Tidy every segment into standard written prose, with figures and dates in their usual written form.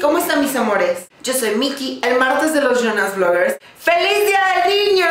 ¿Cómo están mis amores? Yo soy Miki, el martes de los Jonas Vloggers. ¡Feliz Día del Niño!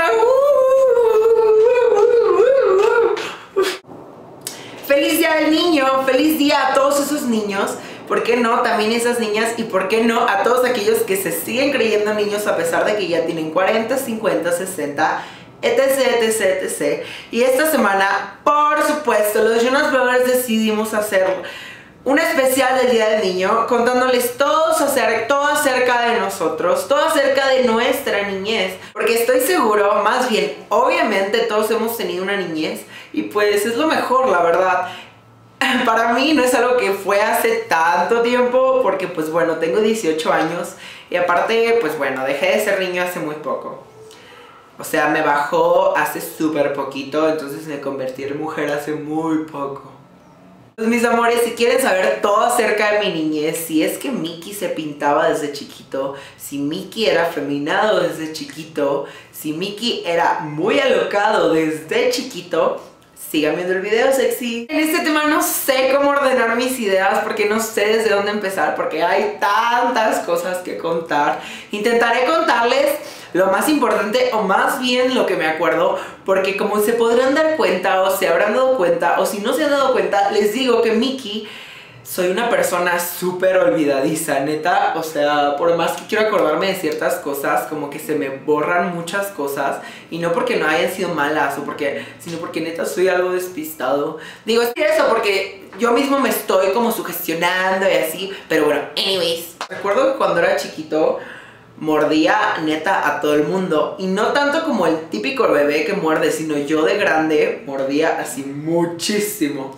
¡Feliz Día del Niño! ¡Feliz día a todos esos niños! ¿Por qué no? También esas niñas. Y ¿por qué no? A todos aquellos que se siguen creyendo niños a pesar de que ya tienen 40, 50, 60, etc. Y esta semana, por supuesto, los Jonas Vloggers decidimos hacer un especial del Día del Niño, contándoles todo acerca de nosotros, todo acerca de nuestra niñez. Porque estoy seguro, más bien, obviamente todos hemos tenido una niñez y pues es lo mejor, la verdad. Para mí no es algo que fue hace tanto tiempo, porque pues bueno, tengo 18 años y aparte, pues bueno, dejé de ser niño hace muy poco. O sea, me bajó hace súper poquito, entonces me convertí en mujer hace muy poco. Pues mis amores, si quieren saber todo acerca de mi niñez, si es que Miki se pintaba desde chiquito, si Miki era afeminado desde chiquito, si Miki era muy alocado desde chiquito, sigan viendo el video sexy. En este tema no sé cómo ordenar mis ideas porque no sé desde dónde empezar porque hay tantas cosas que contar. Intentaré contarles lo más importante o más bien lo que me acuerdo, porque como se podrán dar cuenta o se habrán dado cuenta o si no se han dado cuenta, les digo que Miki soy una persona súper olvidadiza, neta. O sea, por más que quiero acordarme de ciertas cosas, como que se me borran muchas cosas. Y no porque no hayan sido malas sino porque neta soy algo despistado. Digo, es eso porque yo mismo me estoy como sugestionando y así. Pero bueno, anyways, recuerdo que cuando era chiquito mordía neta a todo el mundo. Y no tanto como el típico bebé que muerde, sino yo de grande mordía así muchísimo.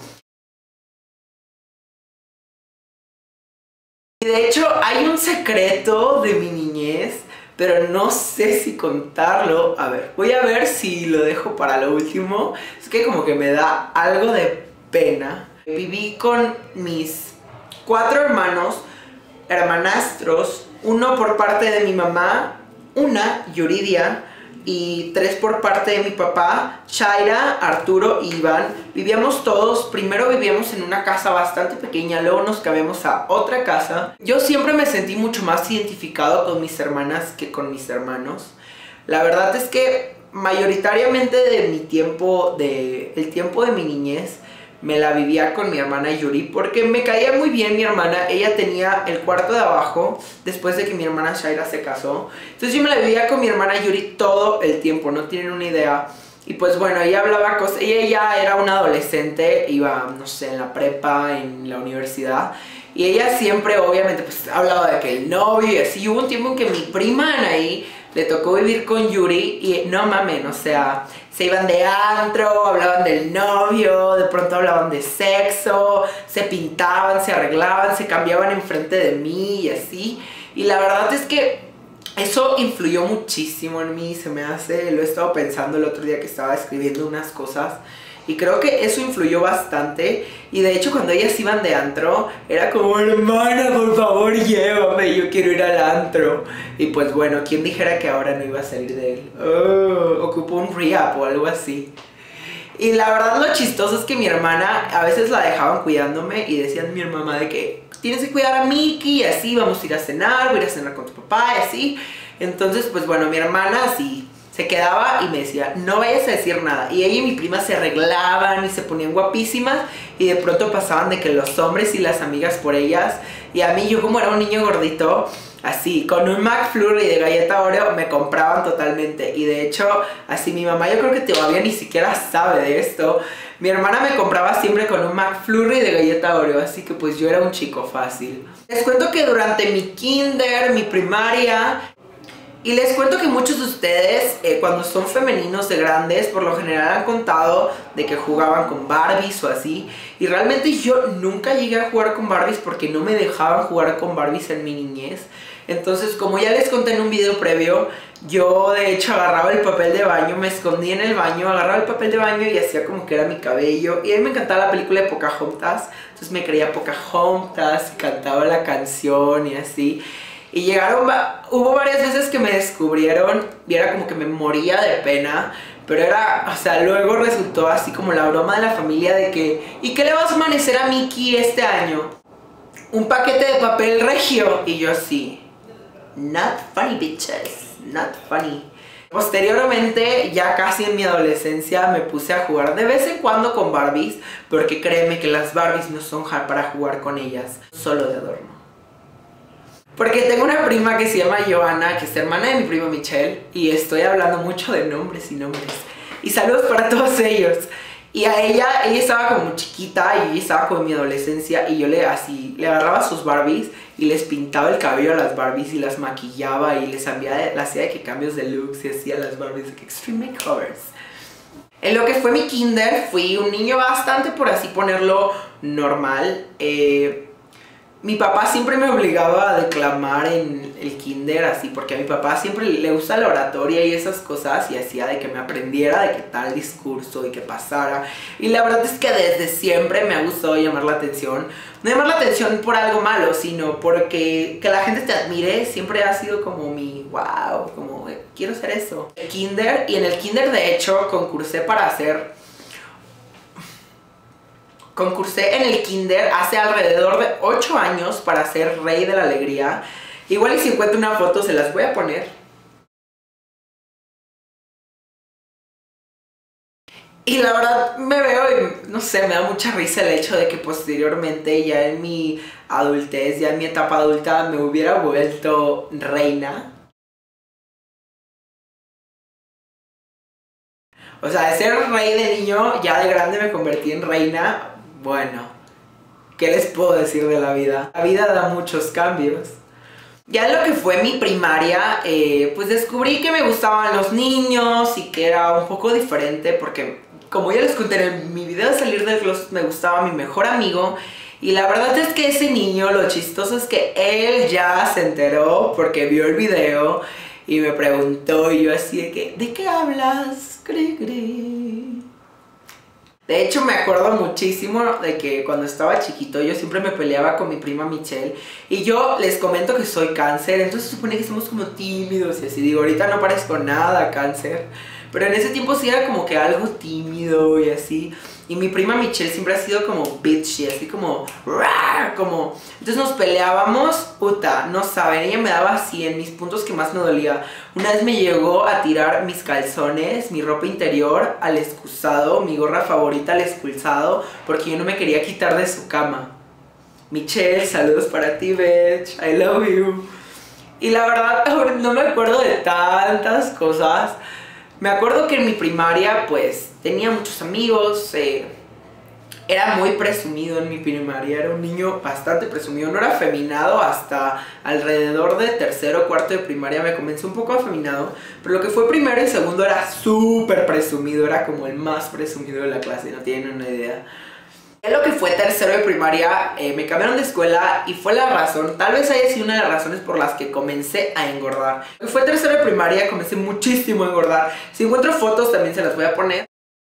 Y de hecho hay un secreto de mi niñez, pero no sé si contarlo. A ver, voy a ver si lo dejo para lo último. Es que como que me da algo de pena. Viví con mis 4 hermanos, hermanastros, uno por parte de mi mamá, una, Yuridia, y 3 por parte de mi papá, Shaira, Arturo y Iván. Vivíamos todos, primero vivíamos en una casa bastante pequeña, luego nos cambiamos a otra casa. Yo siempre me sentí mucho más identificado con mis hermanas que con mis hermanos. La verdad es que mayoritariamente de mi tiempo, el tiempo de mi niñez, me la vivía con mi hermana Yuri porque me caía muy bien mi hermana. Ella tenía el cuarto de abajo después de que mi hermana Shaira se casó. Entonces yo me la vivía con mi hermana Yuri todo el tiempo, no tienen una idea. Y pues bueno, ella hablaba cosas, ella ya era una adolescente, iba, no sé, en la prepa, en la universidad. Y ella siempre, obviamente, pues hablaba de que el novio y así. Hubo un tiempo en que mi prima Anaí le tocó vivir con Yuri y no mamen, o sea, se iban de antro, hablaban del novio, de pronto hablaban de sexo, se pintaban, se arreglaban, se cambiaban enfrente de mí y así. Y la verdad es que eso influyó muchísimo en mí, se me hace, lo he estado pensando el otro día que estaba escribiendo unas cosas. Y creo que eso influyó bastante. Y de hecho cuando ellas iban de antro era como, hermana, por favor llévame, yo quiero ir al antro. Y pues bueno, ¿quién dijera que ahora no iba a salir de él? Ocupó un rehab o algo así. Y la verdad lo chistoso es que mi hermana a veces la dejaban cuidándome y decían mi mamá de que tienes que cuidar a Miki y así, vamos a ir a cenar, voy a ir a cenar con tu papá y así. Entonces pues bueno, mi hermana así se quedaba y me decía, no vayas a decir nada. Y ella y mi prima se arreglaban y se ponían guapísimas. Y de pronto pasaban de que los hombres y las amigas por ellas. Y a mí, yo como era un niño gordito, así, con un McFlurry de galleta Oreo, me compraban totalmente. Y de hecho, así mi mamá yo creo que todavía ni siquiera sabe de esto. Mi hermana me compraba siempre con un McFlurry de galleta Oreo. Así que pues yo era un chico fácil. Les cuento que durante mi kinder, mi primaria... Y les cuento que muchos de ustedes, cuando son femeninos de grandes, por lo general han contado de que jugaban con Barbies o así. Y realmente yo nunca llegué a jugar con Barbies porque no me dejaban jugar con Barbies en mi niñez. Entonces, como ya les conté en un video previo, yo de hecho agarraba el papel de baño, me escondía en el baño, agarraba el papel de baño y hacía como que era mi cabello. Y a mí me encantaba la película de Pocahontas, entonces me creía Pocahontas y cantaba la canción y así. Y hubo varias veces que me descubrieron y era como que me moría de pena. Pero era, o sea, luego resultó así como la broma de la familia de que ¿y qué le vas a amanecer a Miki este año? un paquete de papel regio. Y yo así, not funny bitches, not funny. Posteriormente, ya casi en mi adolescencia, me puse a jugar de vez en cuando con Barbies, porque créeme que las Barbies no son para jugar con ellas, solo de adorno. Porque tengo una prima que se llama Joana, que es hermana de mi prima Michelle, y estoy hablando mucho de nombres y nombres. Y saludos para todos ellos. Y a ella estaba como muy chiquita y ella estaba como en mi adolescencia y yo le agarraba sus Barbies y les pintaba el cabello a las Barbies y las maquillaba y les hacía de que cambios de looks y hacía las Barbies de que extreme makeovers. En lo que fue mi kinder fui un niño bastante, por así ponerlo, normal. Mi papá siempre me obligaba a declamar en el kinder, así, porque a mi papá siempre le gusta la oratoria y esas cosas, y hacía de que me aprendiera de que tal discurso y que pasara. Y la verdad es que desde siempre me ha gustado llamar la atención. No llamar la atención por algo malo, sino porque que la gente te admire siempre ha sido como mi wow, como quiero ser eso. Kinder, y en el kinder de hecho concursé en el kinder hace alrededor de 8 años para ser rey de la alegría. Igual y si encuentro una foto se las voy a poner. Y la verdad me veo y no sé, me da mucha risa el hecho de que posteriormente ya en mi adultez, ya en mi etapa adulta me hubiera vuelto reina. O sea, de ser rey de niño, ya de grande me convertí en reina. Bueno, ¿qué les puedo decir de la vida? La vida da muchos cambios. Ya en lo que fue mi primaria, pues descubrí que me gustaban los niños y que era un poco diferente porque, como ya les conté en mi video de salir del closet, me gustaba mi mejor amigo. Y la verdad es que ese niño, lo chistoso es que él ya se enteró porque vio el video y me preguntó y yo así ¿de qué hablas? Cri, cri. De hecho, me acuerdo muchísimo de que cuando estaba chiquito yo siempre me peleaba con mi prima Michelle. Y yo les comento que soy cáncer, entonces se supone que somos como tímidos y así. Digo, ahorita no parezco nada cáncer, pero en ese tiempo sí era como que algo tímido y así. Y mi prima Michelle siempre ha sido como bitchy, así como Entonces nos peleábamos, puta, no saben, ella me daba así en mis puntos que más me dolía. Una vez me llegó a tirar mis calzones, mi ropa interior al excusado, mi gorra favorita al expulsado, porque yo no me quería quitar de su cama. Michelle, saludos para ti, bitch, I love you. Y la verdad, no me acuerdo de tantas cosas. Me acuerdo que en mi primaria, pues, tenía muchos amigos, era muy presumido en mi primaria, era un niño bastante presumido, no era afeminado hasta alrededor de tercero o cuarto de primaria me comencé un poco afeminado, pero lo que fue primero y segundo era súper presumido, era como el más presumido de la clase, no tienen una idea. En lo que fue tercero de primaria, me cambiaron de escuela y fue la razón, tal vez haya sido una de las razones por las que comencé a engordar. Fue tercero de primaria, comencé muchísimo a engordar. Si encuentro fotos también se las voy a poner.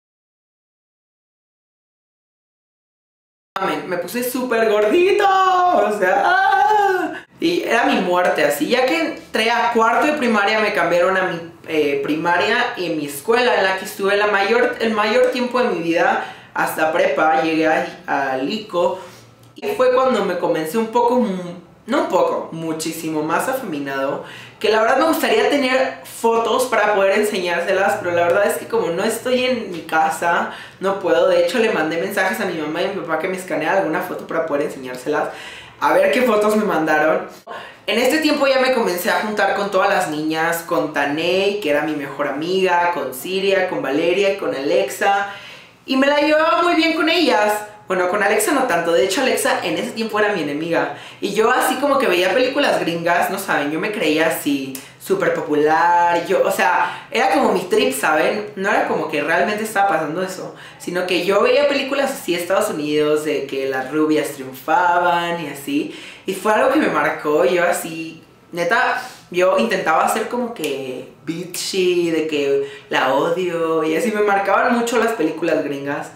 Me puse súper gordito, o sea, y era mi muerte así. Ya que entré a cuarto de primaria me cambiaron a mi primaria y mi escuela en la que estuve el mayor tiempo de mi vida. Hasta prepa, llegué a Lico y fue cuando me comencé muchísimo más afeminado, que la verdad me gustaría tener fotos para poder enseñárselas, pero la verdad es que como no estoy en mi casa, no puedo. De hecho le mandé mensajes a mi mamá y a mi papá que me escaneara alguna foto para poder enseñárselas, a ver qué fotos me mandaron. En este tiempo ya me comencé a juntar con todas las niñas, con Taney, que era mi mejor amiga, con Siria, con Valeria y con Alexa. Y me la llevaba muy bien con ellas. Bueno, con Alexa no tanto. De hecho, Alexa en ese tiempo era mi enemiga. Y yo así como que veía películas gringas, no saben, yo me creía así súper popular. O sea, era como mi trip, ¿saben? No era como que realmente estaba pasando eso, sino que yo veía películas así de Estados Unidos, de que las rubias triunfaban y así. Y fue algo que me marcó. Yo así, neta, yo intentaba hacer como que bitchy, de que la odio, y así me marcaban mucho las películas gringas.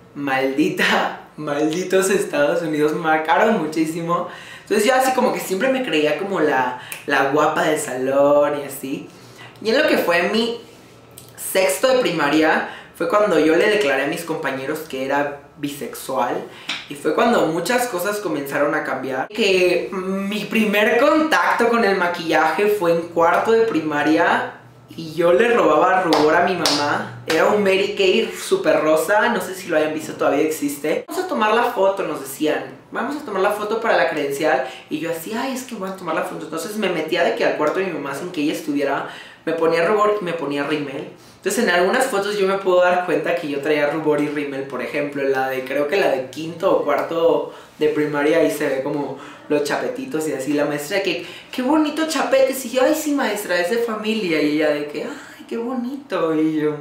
Malditos Estados Unidos, me marcaron muchísimo. Entonces yo así como que siempre me creía como la guapa del salón y así. Y en lo que fue mi sexto de primaria fue cuando yo le declaré a mis compañeros que era bisexual y fue cuando muchas cosas comenzaron a cambiar. Que mi primer contacto con el maquillaje fue en cuarto de primaria y yo le robaba rubor a mi mamá. Era un Mary Kay súper rosa, no sé si lo hayan visto, todavía existe. Vamos a tomar la foto, nos decían. Vamos a tomar la foto para la credencial. Y yo así, ay, es que voy a tomar la foto. Entonces me metía de que al cuarto de mi mamá sin que ella estuviera, me ponía rubor y me ponía rímel. Entonces en algunas fotos yo me puedo dar cuenta que yo traía rubor y rímel, por ejemplo, creo que la de quinto o cuarto de primaria, ahí se ve como los chapetitos y así. La maestra que, qué bonito chapetes, y yo, ay sí maestra, es de familia, y ella de que, ay, qué bonito, y yo.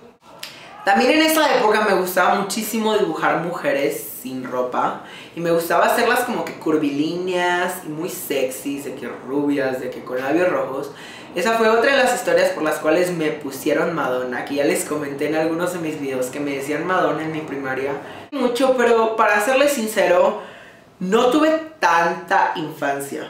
También en esa época me gustaba muchísimo dibujar mujeres sin ropa y me gustaba hacerlas como que curvilíneas y muy sexys, de que rubias, de que con labios rojos. Esa fue otra de las historias por las cuales me pusieron Madonna, que ya les comenté en algunos de mis videos que me decían Madonna en mi primaria. Mucho, pero para serles sincero, no tuve tanta infancia.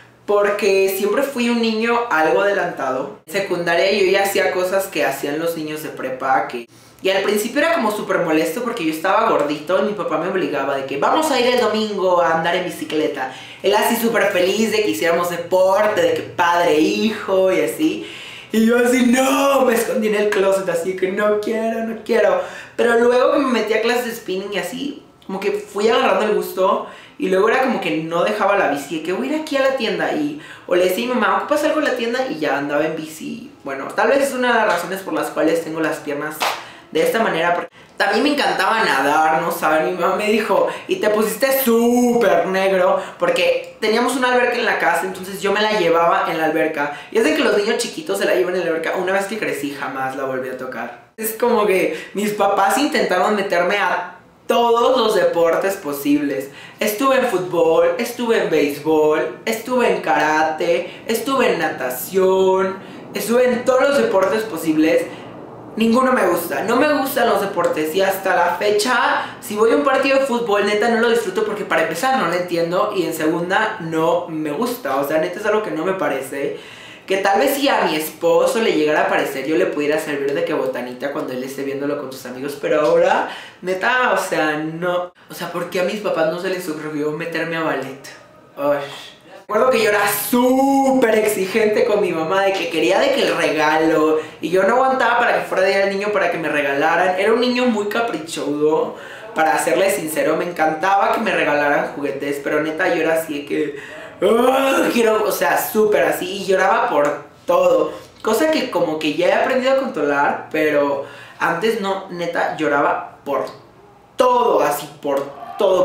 Porque siempre fui un niño algo adelantado. En secundaria yo ya hacía cosas que hacían los niños de prepa y al principio era como súper molesto porque yo estaba gordito y mi papá me obligaba de que vamos a ir el domingo a andar en bicicleta. Él así súper feliz de que hiciéramos deporte, de que padre, hijo y así. Y yo así, no, me escondí en el closet así que no quiero. Pero luego que me metí a clases de spinning y así, como que fui agarrando el gusto. Y luego era como que no dejaba la bici, de que voy a ir aquí a la tienda o le decía a mi mamá, ¿ocupas algo en la tienda? Y ya andaba en bici. Bueno, tal vez es una de las razones por las cuales tengo las piernas de esta manera, porque también me encantaba nadar, ¿no saben? Mi mamá me dijo, y te pusiste súper negro, porque teníamos una alberca en la casa, entonces yo me la llevaba en la alberca. Y es de que los niños chiquitos se la llevan en la alberca. Una vez que crecí jamás la volví a tocar. Es como que mis papás intentaron meterme a todos los deportes posibles. Estuve en fútbol, estuve en béisbol, estuve en karate, estuve en natación, estuve en todos los deportes posibles. Ninguno me gusta, no me gustan los deportes y hasta la fecha, si voy a un partido de fútbol, neta no lo disfruto porque para empezar no lo entiendo y en segunda no me gusta, o sea, neta es algo que no me parece. Que tal vez si a mi esposo le llegara a parecer, yo le pudiera servir de que botanita cuando él esté viéndolo con sus amigos, pero ahora, neta, o sea, no. O sea, ¿por qué a mis papás no se les ocurrió meterme a ballet? Uy. Recuerdo que yo era súper exigente con mi mamá, de que quería de que el regalo, y yo no aguantaba para que fuera día del niño para que me regalaran. Era un niño muy caprichudo, para serles sincero, me encantaba que me regalaran juguetes, pero neta yo era así de que quiero, o sea, súper así, y lloraba por todo, cosa que como que ya he aprendido a controlar, pero antes no, neta, lloraba por todo, así, por todo.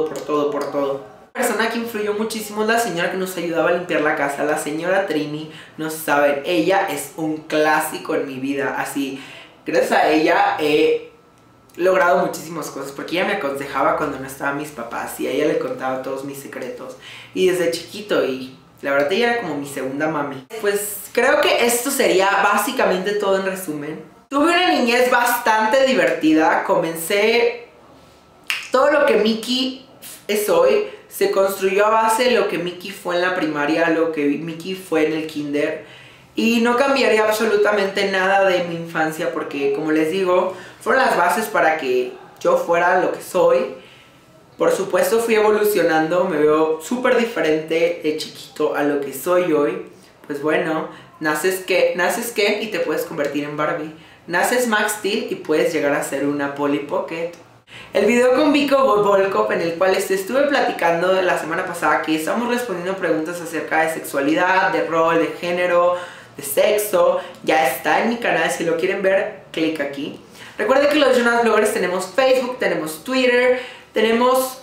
La persona que influyó muchísimo es la señora que nos ayudaba a limpiar la casa, la señora Trini. No saben, ella es un clásico en mi vida, así, gracias a ella he logrado muchísimas cosas, porque ella me aconsejaba cuando no estaban mis papás y a ella le contaba todos mis secretos y desde chiquito, y la verdad ella era como mi segunda mami. Pues creo que esto sería básicamente todo en resumen. Tuve una niñez bastante divertida, comencé todo lo que Miki es hoy, se construyó a base de lo que Miki fue en la primaria, lo que Miki fue en el kinder. Y no cambiaría absolutamente nada de mi infancia porque, como les digo, fueron las bases para que yo fuera lo que soy. Por supuesto fui evolucionando, me veo súper diferente de chiquito a lo que soy hoy. Pues bueno, naces Ken y te puedes convertir en Barbie. Naces Max Steel y puedes llegar a ser una Polly Pocket. El video con Vico Volkov, en el cual estuve platicando la semana pasada, que estamos respondiendo preguntas acerca de sexualidad, de rol, de género, de sexo, ya está en mi canal. Si lo quieren ver, clic aquí. Recuerden que los Jonas Bloggers tenemos Facebook, tenemos Twitter, tenemos...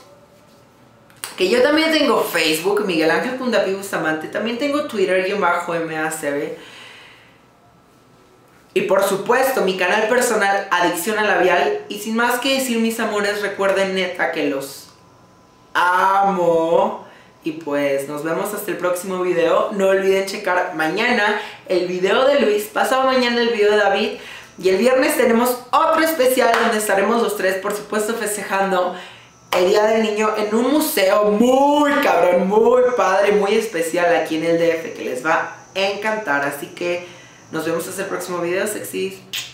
que yo también tengo Facebook, Miguel Ángel Pundapi Bustamante, también tengo Twitter, _MACB. Y por supuesto, mi canal personal, Adicción a Labial. Y sin más que decir, mis amores, recuerden neta que los amo. Y pues nos vemos hasta el próximo video. No olviden checar mañana el video de Luis, pasado mañana el video de David, y el viernes tenemos otro especial donde estaremos los tres, por supuesto, festejando el Día del Niño en un museo muy cabrón, muy padre, muy especial aquí en el DF, que les va a encantar. Así que nos vemos hasta el próximo video, sexys.